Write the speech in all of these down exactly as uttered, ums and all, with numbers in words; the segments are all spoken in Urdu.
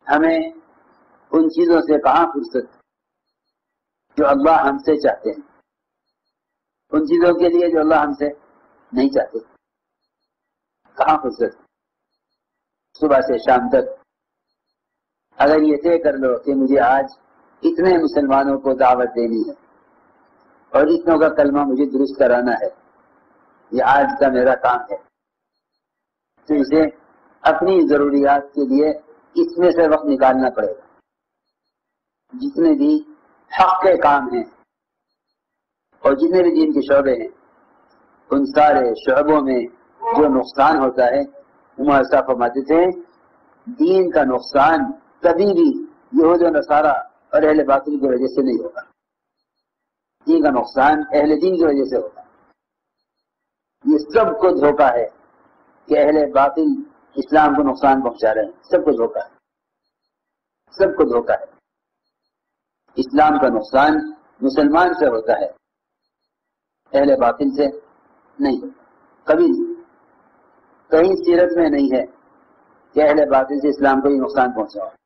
ہمیں ان چیزوں سے کہاں فرصت جو اللہ ہم سے چاہتے ہیں، ان چیزوں کے لیے جو اللہ ہم سے نہیں چاہتے، کہاں فرصت؟ صبح سے شام تک اگر یہ طے کر لو کہ مجھے آج اتنے مسلمانوں کو دعوت دینی ہے اور اتنوں کا کلمہ مجھے درست کرانا ہے، یہ آج کا میرا کام ہے، تو اسے اپنی ضروریات کے لیے اس میں سے وقت نکالنا پڑے گا۔ جتنے بھی حق کے کام ہیں اور جتنے بھی دین کے شعبے ہیں، ان سارے شعبوں میں جو نقصان ہوتا ہے، عمر صاحب فرماتے تھے دین کا نقصان کبھی بھی یہود و نصارہ اور اہل باطل کی وجہ سے نہیں ہوگا، دین کا نقصان اہل دین کی وجہ سے ہوگا۔ یہ سب کو دھوکہ ہے کہ اہل باطل اسلام کو نقصان پہنچا رہے ہیں، سب کو دھوکہ ہے، سب کو دھوکہ ہے۔ اسلام کا نقصان مسلمان سے ہوتا ہے، اہل باطل سے نہیں ہوتا، کبھی نہیں۔ کہیں سیرت میں نہیں ہے کہ اہل باطل سے اسلام کو یہ نقصان پہنچا ہو،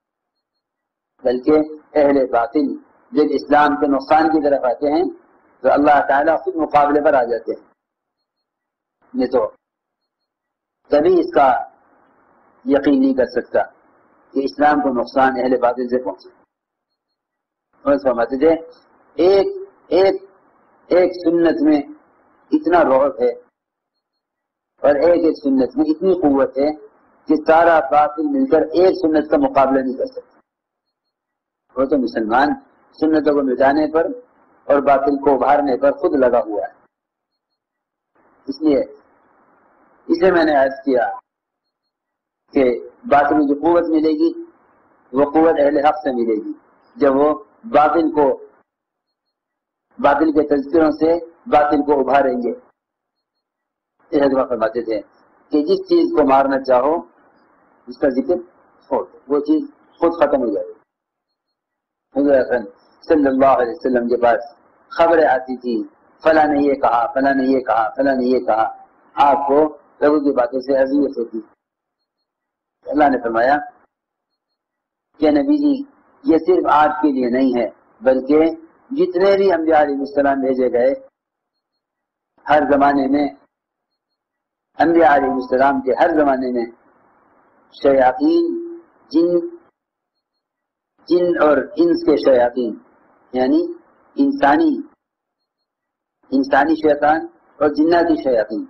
بلکہ اہل باطل جب اسلام کے نقصان کی طرف آتے ہیں تو اللہ تعالیٰ خود مقابلے پر آ جاتے ہیں۔ یہ تو کبھی اس کا یقین نہیں کر سکتا کہ اسلام کو نقصان اہل باطل سے پہنچے۔ اور فرماتے تھے ایک ایک ایک سنت میں اتنا رعب ہے اور ایک ایک سنت میں اتنی قوت ہے کہ سارا باطل مل کر ایک سنت کا مقابلہ نہیں کر سکتا۔ وہ تو مسلمان سنتوں کو مٹانے پر اور باطل کو ابھارنے پر خود لگا ہوا ہے۔ اس لیے اسے میں نے عرض کیا کہ باطل میں جو قوت ملے گی وہ قوت اہل حق سے ملے گی، جب وہ باطل کو باطل کے تذکروں سے باطل کو ابھاریں گے۔ یہ حضرت فرماتے تھے کہ جس چیز کو مارنا چاہو اس کا ذکر چھوڑ دو، وہ چیز خود ختم ہو جائے گی۔ حضور اکرم صلی اللہ علیہ وسلم کے پاس خبریں آتی تھی، فلاں نے یہ کہا، فلاں نے یہ کہا، فلاں نے یہ کہا، آپ کو لوگوں کی باتوں سے اذیت ہوتی۔ اللہ نے فرمایا کہ نبی جی یہ صرف آپ کے لیے نہیں ہے بلکہ جتنے بھی انبیاء علیہ السلام بھیجے گئے ہر زمانے میں، انبیاء علیہ السلام کے ہر زمانے میں شیاطین جن جن اور انس کے شیاطین، یعنی انسانی انسانی شیطان اور جناتی شیاطین،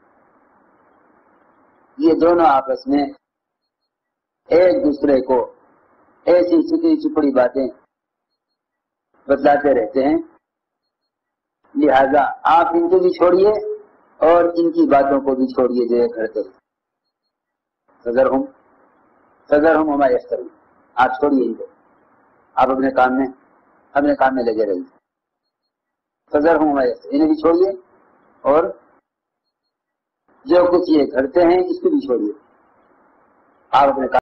یہ دونوں آپس میں ایک دوسرے کو ایسی چھپی چھپڑی باتیں بتلاتے رہتے ہیں، لہذا آپ ان کو بھی چھوڑیے اور ان کی باتوں کو بھی چھوڑیے جو یہ کرتے ہیں۔ فذر ہم فذر ہم ہمارے اختر آپ چھوڑیے ان کو، آپ اپنے کام میں اپنے کام میں لگے رہیے۔ فذر ہم ہمارے اختر انہیں بھی چھوڑیے اور جو کچھ یہ کرتے ہیں اس کو بھی چھوڑیے، آپ اپنے کام